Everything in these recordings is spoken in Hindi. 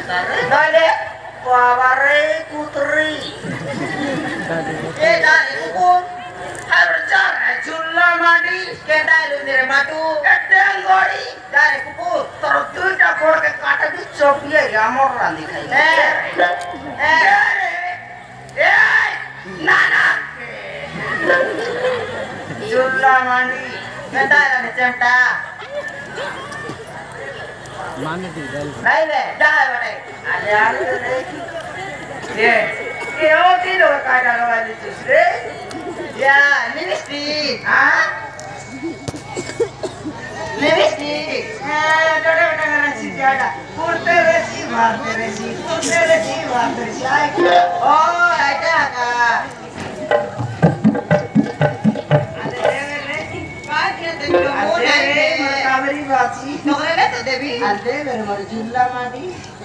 Dale, waware putri. Dari hukum harus cara jumlah mandi kita lunir matu keteng gori dari hukum terus dapur ke kata di Sophia ya mau randi kayak nana jumlah mandi kita lagi cinta mana tinggal नहीं नहीं जाए बने अरे यार ये और तीनों का काटा लगा दी दूसरे या लिपस्टी हाँ लिपस्टी डोडे बटा करना सीधी आटा पूर्ते रेसी मारते रेसी आए ओ आटा का कावेरी बाची नौकरी ले तो देवी आते मेरे मर जुल्ला माटी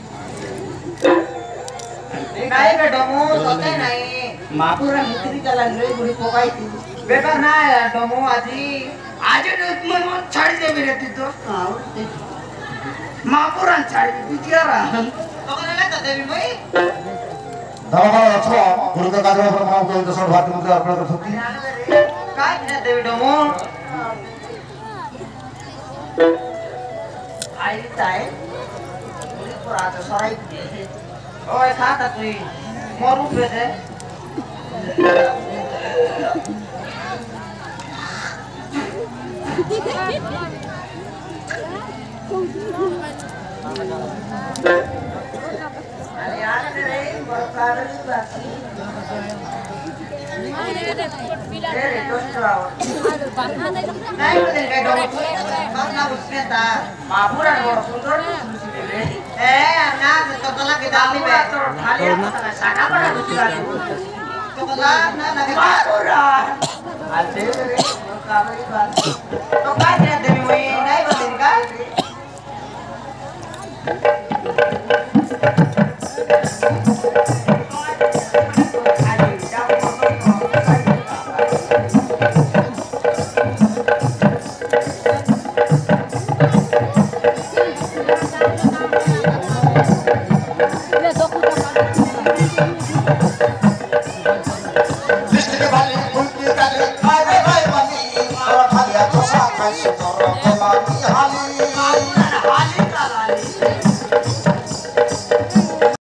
नहीं डोमो सोते नहीं मापुरा मुक्ति चला गई बुरी पोकाई थी बेटा ना डोमो आजी आज मन छाड़ी दे मेरे ती तो मापुरा छाड़ी दी क्या रहा नौकरी ले तो देवी मई दावा अच्छा गुरु का कार्य पर मां को तो सब बात मुझे अर्पण कर सकती काय ना देवी डोमो आई ताई पूरी पुराना सराय ओए खाता तू मरू पे दे अरे यार रे बरकार की बात तेरे दोस्त आओ नहीं मुझे क्या डॉक्टर ना उसने था मापुरा ने बड़ा सुंदर ना तो कला के दाल में तो थाली आता साका बड़ा दूसरा तो कला ना लगे मापुरा आते रे कावेरी बात तो काय दे देवी वही नहीं बदल का